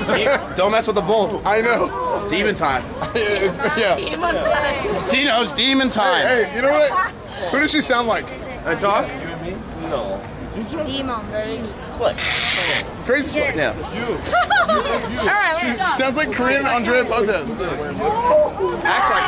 Don't mess with the bull. I know. Demon time. Yeah. Demon time. She knows demon time. Hey, you know what? Who does she sound like? I talk? No. Demon. Click. Crazy Slick. Yeah. Alright, let's go. Sounds like Korean Andrea Botes. Acts like